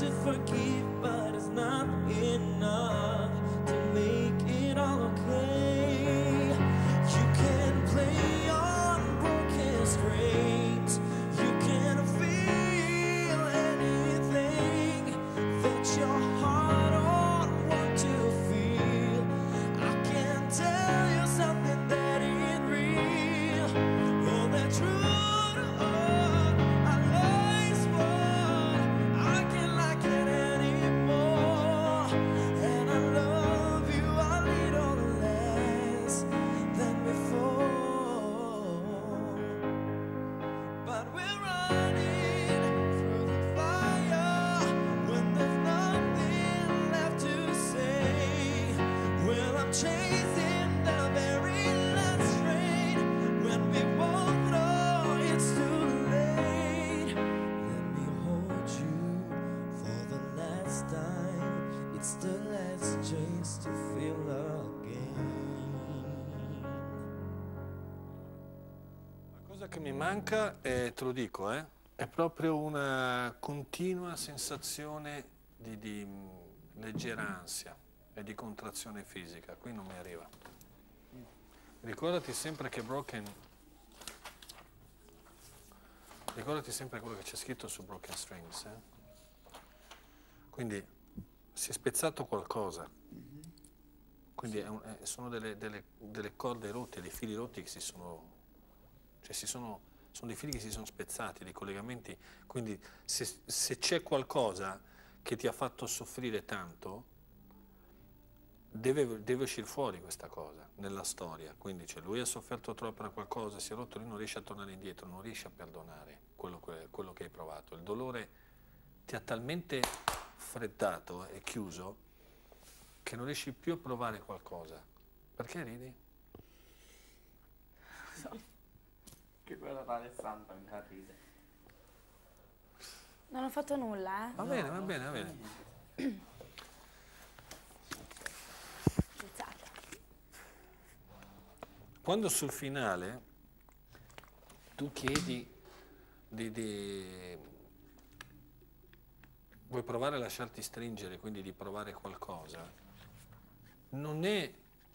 to forgive, but it's not enough to make it all okay. You can play on broken strings, you can feel anything that your heart don't want to feel. I can tell you something that ain't real. Oh, the truth, our life's one. I can't like it anymore. And I love you a little less than before. But we're running through the fire when there's nothing left to say. Well, I'm chasing the very last train when we both know it's too late. Let me hold you for the last time. It's the last chance to feel again. La cosa che mi manca, te lo dico, è proprio una continua sensazione di leggera ansia e di contrazione fisica. Qui non mi arriva. Ricordati sempre che ricordati sempre quello che c'è scritto su Broken Strings. Quindi si è spezzato qualcosa. Quindi sono delle corde rotte, dei fili rotti che sono dei fili che si sono spezzati, dei collegamenti. Quindi se c'è qualcosa che ti ha fatto soffrire tanto, deve uscire fuori questa cosa nella storia. Quindi lui ha sofferto troppo per qualcosa, si è rotto, lui non riesce a tornare indietro, non riesce a perdonare quello che hai provato. Il dolore ti ha talmente freddato e chiuso che non riesci più a provare qualcosa. Perché ridi? Che quella da Alessandra mi fa ridere. Non ho fatto nulla, eh? Va bene, va bene, va bene. Alzata. Quando sul finale tu chiedi vuoi provare a lasciarti stringere, quindi di provare qualcosa, non è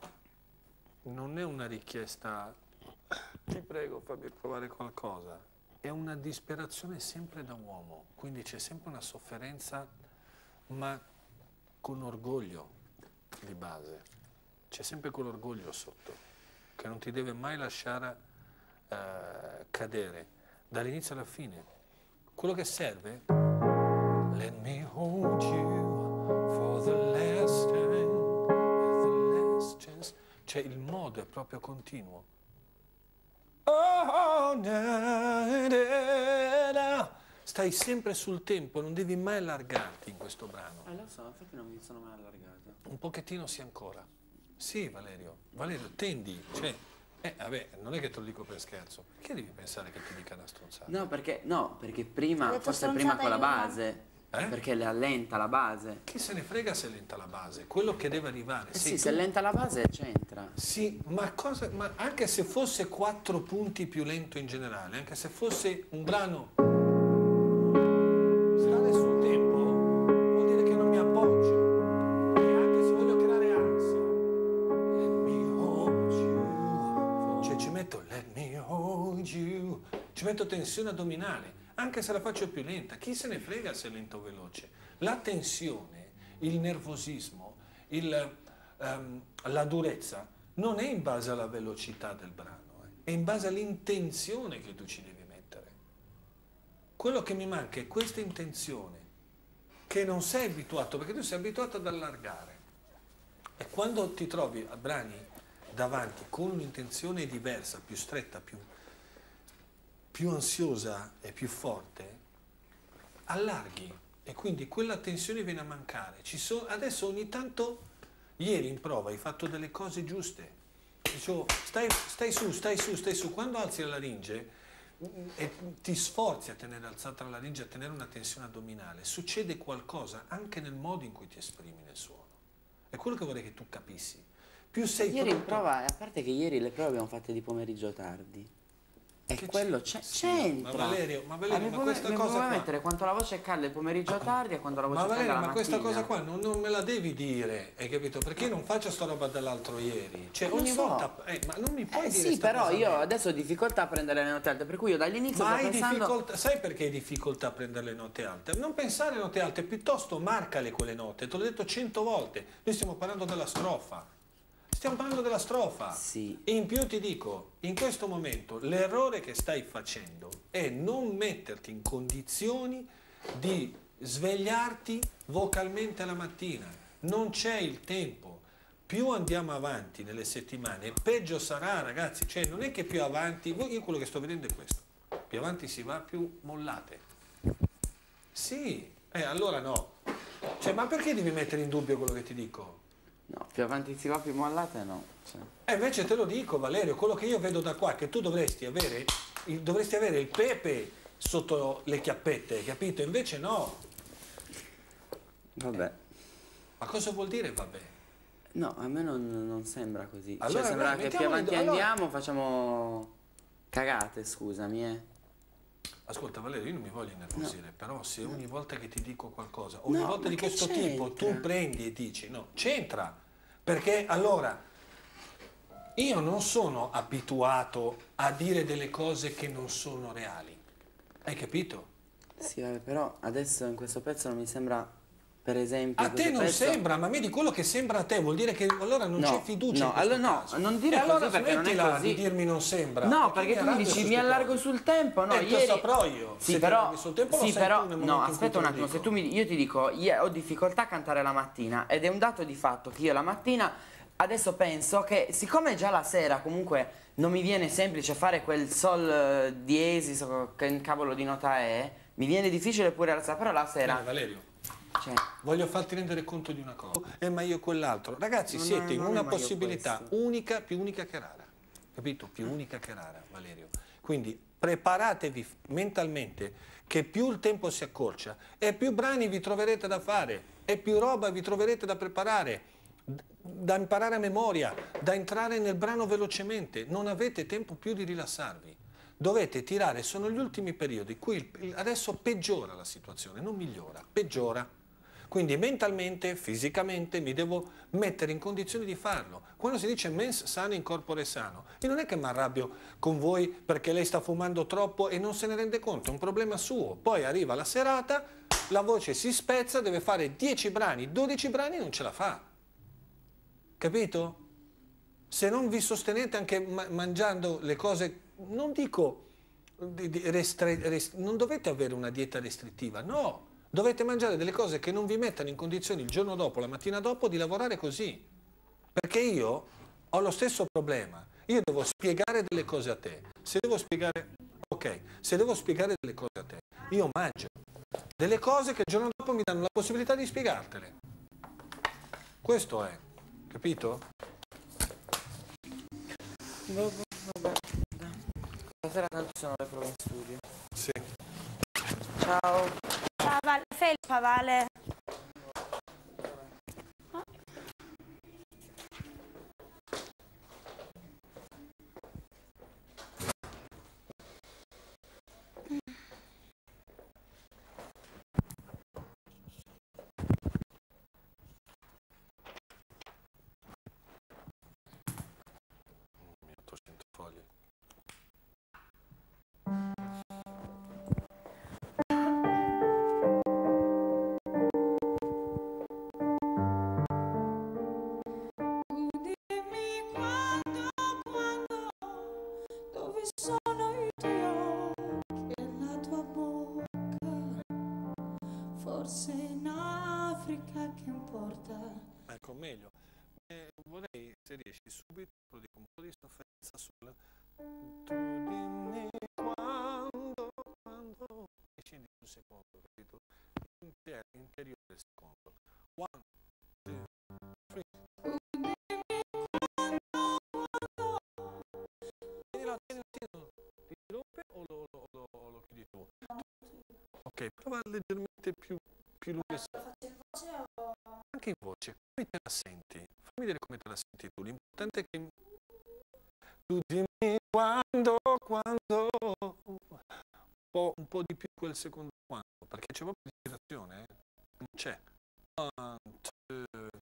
una richiesta, ti prego fammi provare qualcosa, è una disperazione sempre da uomo, quindi c'è sempre una sofferenza, ma con orgoglio di base, c'è sempre quell'orgoglio sotto, che non ti deve mai lasciare cadere, dall'inizio alla fine. Quello che serve, let me hold you for the last time, the last chance, cioè il modo è proprio continuo. Oh, na, na, na. Stai sempre sul tempo, non devi mai allargarti in questo brano. Lo so, infatti non mi sono mai allargato. Un pochettino sì ancora. Sì, Valerio. Valerio, tendi. Cioè, vabbè, non è che te lo dico per scherzo. Perché devi pensare che ti dica una stronzata? No, perché prima, detto forse prima con la stronzata base. Perché le allenta la base. Chi se ne frega se lenta la base? Quello che deve arrivare. Sì, se lenta la base c'entra. Sì, ma anche se fosse 4 punti più lento in generale, anche se fosse un brano stare sul tempo, vuol dire che non mi appoggio. E anche se voglio creare ansia, let me hold you. Cioè ci metto let me hold you. Ci metto tensione addominale. Anche se la faccio più lenta, chi se ne frega se è lenta o veloce? La tensione, il nervosismo, la durezza non è in base alla velocità del brano, è in base all'intenzione che tu ci devi mettere. Quello che mi manca è questa intenzione, che non sei abituato, perché tu sei abituato ad allargare. E quando ti trovi a brani davanti con un'intenzione diversa, più stretta, più ansiosa e più forte, allarghi e quindi quella tensione viene a mancare. Adesso ogni tanto, ieri in prova hai fatto delle cose giuste, dicevo stai su, quando alzi la laringe e ti sforzi a tenere alzata la laringe, a tenere una tensione addominale, succede qualcosa anche nel modo in cui ti esprimi nel suono. È quello che vorrei che tu capissi. Più sei Ieri pronto, in prova, a parte che ieri le prove abbiamo fatte di pomeriggio tardi. E Che quello c'entra. Ma Valerio, mi questa puoi cosa qua... mettere quanto la voce cade il pomeriggio tardi e quando la voce Ma cade Valerio, la ma questa mattina. cosa qua non me la devi dire, hai capito? Perché io non faccio sta roba dell'altro ieri. Cioè Lo ogni so. volta... ma non mi puoi dire Sì, sta però cosa io a me. adesso ho difficoltà a prendere le note alte, per cui io dall'inizio Ma sto hai pensando... difficoltà, sai perché hai difficoltà a prendere le note alte? Non pensare a note alte, piuttosto marcale quelle note, te l'ho detto 100 volte. Noi stiamo parlando della strofa. Stiamo parlando della strofa. Sì. E in più ti dico, in questo momento l'errore che stai facendo è non metterti in condizioni di svegliarti vocalmente la mattina. Non c'è il tempo. Più andiamo avanti nelle settimane, peggio sarà, ragazzi. Cioè, non è che più avanti, io quello che sto vedendo è questo. Più avanti si va, più mollate. Sì, allora no. Cioè, ma perché devi mettere in dubbio quello che ti dico? No, più avanti si va, più mollate no. Cioè. Invece te lo dico, Valerio, quello che io vedo da qua, che tu dovresti avere il pepe sotto le chiappette, capito? Invece no. Vabbè. Ma cosa vuol dire vabbè? No, a me non sembra così. Allora, cioè, sembra dai, che più mettiamoli- avanti allora- andiamo facciamo cagate, scusami, Ascolta Valerio, io non mi voglio innervosire, però se ogni volta che ti dico qualcosa, ogni No, volta ma di che questo tipo tu c'entra? prendi e dici no, c'entra, perché allora io non sono abituato a dire delle cose che non sono reali, hai capito? Sì, vabbè, però adesso in questo pezzo non mi sembra, per esempio... A in te questo non pezzo- sembra, ma vedi quello che sembra a te vuol dire che allora non No, c'è fiducia no, in questo allora no, caso. non dire E così allora perché non è smettila così. di dirmi non sembra. No, perché tu mi arrabbio dici su mi ste allargo cose. sul tempo, no, Te lo ieri... saprò io. Sì, Se però, ti allarghi sul tempo, lo sì, sai però, tu nel no, momento in cui aspetta te un lo attimo, dico. se tu io ti dico, ho difficoltà a cantare la mattina ed è un dato di fatto che io la mattina adesso penso che siccome già la sera comunque non mi viene semplice fare quel sol diesis o che cavolo di nota è, mi viene difficile pure alzare, però la sera... Bene, Valerio, Cioè, voglio farti rendere conto di una cosa. È ma io quell'altro. Ragazzi, Non è- siete in non è una ma io possibilità questo. unica, più unica che rara. Capito? Più unica che rara, Valerio. Quindi preparatevi mentalmente che più il tempo si accorcia e più brani vi troverete da fare e più roba vi troverete da preparare, da imparare a memoria, da entrare nel brano velocemente. Non avete tempo più di rilassarvi. Dovete tirare, sono gli ultimi periodi, qui adesso peggiora la situazione, non migliora, peggiora. Quindi mentalmente, fisicamente mi devo mettere in condizioni di farlo. Quando si dice mens sana in corpore sano, io non è che mi arrabbio con voi perché lei sta fumando troppo e non se ne rende conto, è un problema suo. Poi arriva la serata, la voce si spezza, deve fare 10 brani, 12 brani e non ce la fa. Capito? Se non vi sostenete anche mangiando le cose, non dico, non dovete avere una dieta restrittiva, no, dovete mangiare delle cose che non vi mettano in condizioni il giorno dopo, la mattina dopo, di lavorare così. Perché io ho lo stesso problema, io devo spiegare delle cose a te, se devo spiegare, ok, se devo spiegare delle cose a te, io mangio delle cose che il giorno dopo mi danno la possibilità di spiegartele. Questo è, capito? vabbè, dai. Stasera tanto sono le prove in studio. Sì. Ciao. Ciao Vale, felpa Vale. Mio 800 foglie. Dimmi quando, dove sono i tuoi occhi e la tua bocca, forse in Africa che importa. Ecco, meglio. Vorrei, se riesci, subito, lo dico, un po' di sofferenza sul... Tu dimmi quando... E scendi sul secondo, capito? Interiore del secondo. 1, 2, 3. Tienilo. Ti rompe o lo chiudi tu? Ok, prova leggermente più lungo. Anche in voce, come te la senti? Fammi vedere come te la senti tu. L'importante è che tu dimmi quando un po' di più quel secondo quanto, perché c'è proprio l'ispirazione, non c'è.